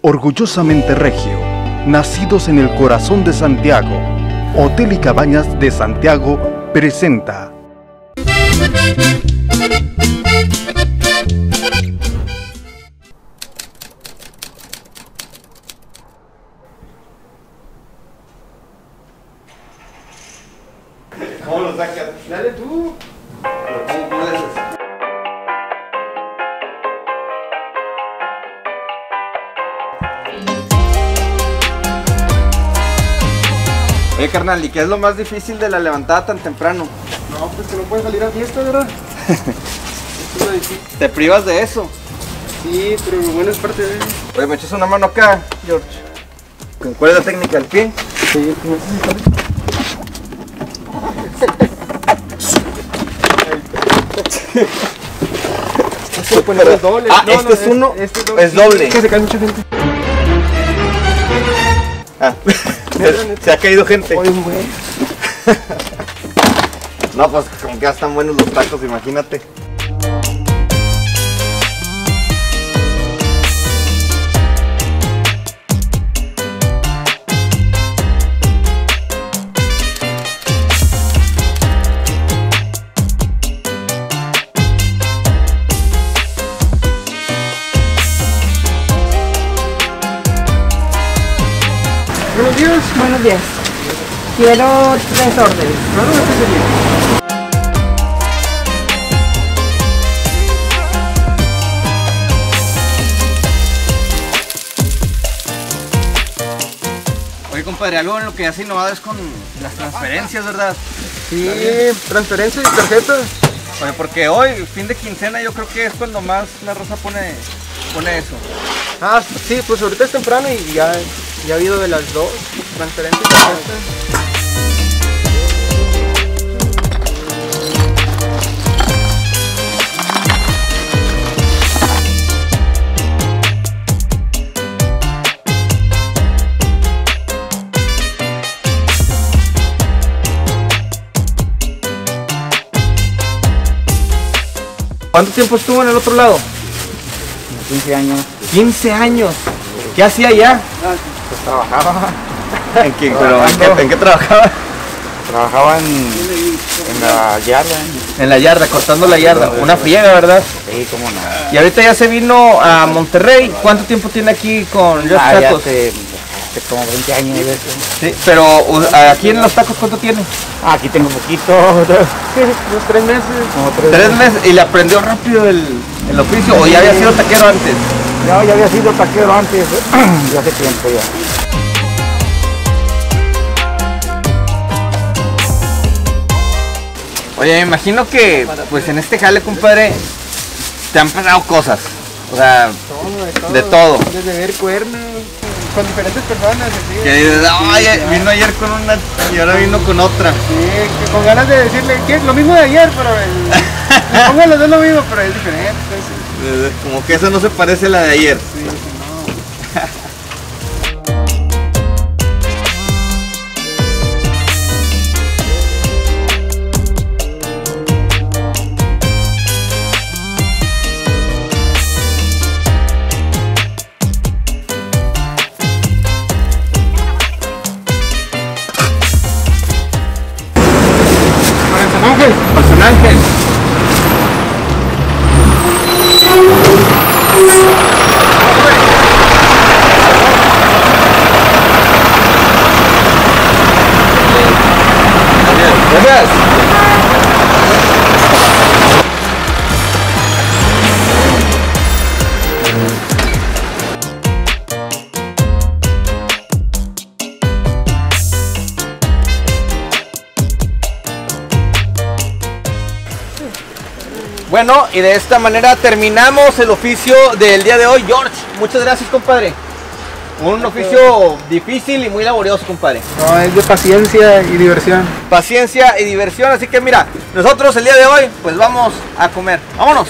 Orgullosamente regio, nacidos en el corazón de Santiago, Hotel y Cabañas de Santiago presenta. ¿Cómo lo sacas? Dale tú. ¿Cómo le haces? Oye, carnal, ¿y qué es lo más difícil de la levantada tan temprano? No, pues que no puedes salir a fiesta, ¿verdad? Esto es lo difícil. ¿Te privas de eso? Sí, pero lo bueno es parte de... Oye, ¿me echas una mano acá, George? ¿Cuál es la técnica del pie? Sí, ¿cómo es eso? Poner los dobles. Ah, este es uno, es doble. Es que se cae mucha gente. Ah, se ha caído gente. Oye, güey. No, pues como que ya están buenos los tacos, imagínate. Buenos días. Buenos días. Quiero 3 órdenes. Claro, ¿qué sería? Oye, compadre, algo en lo que has innovado es con las transferencias, ¿verdad? Sí, transferencias y tarjetas. Oye, porque hoy, fin de quincena, yo creo que es cuando más la raza pone eso. Ah, sí, pues ahorita es temprano y ya ha habido de las dos, transferencias y tarjetas. ¿Cuánto tiempo estuvo en el otro lado? 15 años. 15 años. ¿Qué hacía allá? Pues trabajaba. ¿En qué trabajaba? Trabajaba en la yarda. En la yarda, cortando la yarda. Una friega, ¿verdad? Sí, cómo no. Y ahorita ya se vino a Monterrey. ¿Cuánto tiempo tiene aquí con los Ya tacos? hace como 20 años. Sí, pero aquí en los tacos, ¿cuánto tiene? Aquí tengo poquito. Unos 3 meses. Como 3 meses. ¿Y le aprendió rápido el oficio? ¿O ya había sido taquero antes? Ya había sido taquero antes. Ya hace tiempo ya. Oye, me imagino que pues en este jale, compadre, te han pasado cosas. O sea, de todo. Desde ver cuernos, con diferentes personas. Así. Que dices, "Ay, vino ayer con una y ahora vino con otra". Sí, que con ganas de decirle que es lo mismo de ayer, pero le pongan los dos lo mismo, pero es diferente. Entonces, Como que eso no se parece a la de ayer. sí, sí, no. San Ángel. Gracias. Bueno, y de esta manera terminamos el oficio del día de hoy. George, muchas gracias, compadre. Un oficio difícil y muy laborioso, compadre. No, es de paciencia y diversión. Paciencia y diversión, así que mira, nosotros el día de hoy pues vamos a comer. ¡Vámonos!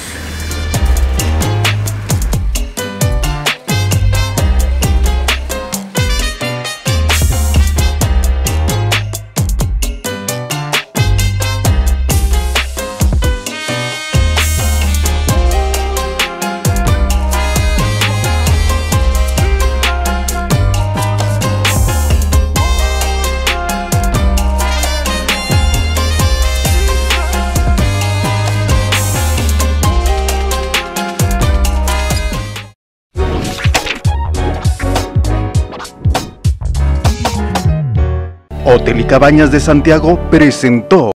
Hotel y Cabañas de Santiago presentó